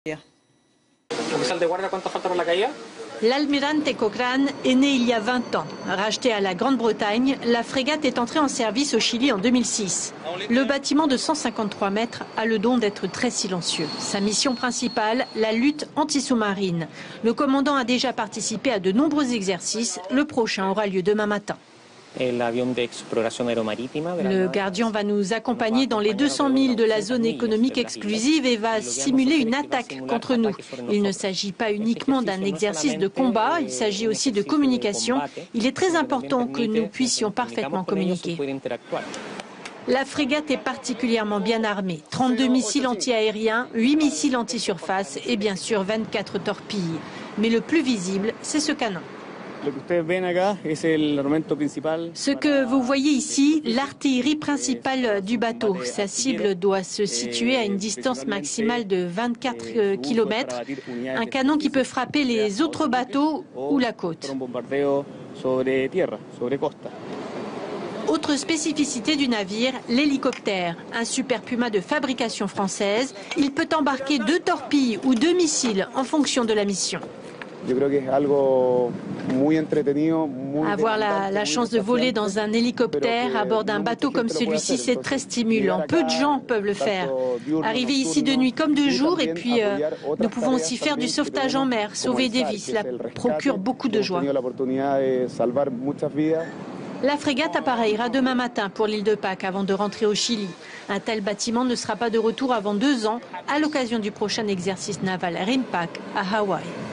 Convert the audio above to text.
L'Almirante Cochrane est né il y a 20 ans. Rachetée à la Grande-Bretagne, la frégate est entrée en service au Chili en 2006. Le bâtiment de 153 mètres a le don d'être très silencieux. Sa mission principale, la lutte anti-sous-marine. Le commandant a déjà participé à de nombreux exercices. Le prochain aura lieu demain matin. Le Guardian va nous accompagner dans les 200 milles de la zone économique exclusive et va simuler une attaque contre nous. Il ne s'agit pas uniquement d'un exercice de combat, il s'agit aussi de communication. Il est très important que nous puissions parfaitement communiquer. La frégate est particulièrement bien armée. 32 missiles anti-aériens, 8 missiles anti-surface et bien sûr 24 torpilles. Mais le plus visible, c'est ce canon. Ce que vous voyez ici, l'artillerie principale du bateau. Sa cible doit se situer à une distance maximale de 24 km. Un canon qui peut frapper les autres bateaux ou la côte. Autre spécificité du navire, l'hélicoptère. Un Super Puma de fabrication française. Il peut embarquer 2 torpilles ou 2 missiles en fonction de la mission. Avoir la chance de voler dans un hélicoptère à bord d'un bateau comme celui-ci, c'est très stimulant. Peu de gens peuvent le faire. Arriver ici de nuit comme de jour et puis nous pouvons aussi faire du sauvetage en mer, sauver des vies. Cela procure beaucoup de joie. La frégate appareillera demain matin pour l'île de Pâques avant de rentrer au Chili. Un tel bâtiment ne sera pas de retour avant 2 ans à l'occasion du prochain exercice naval RIMPAC à Hawaï.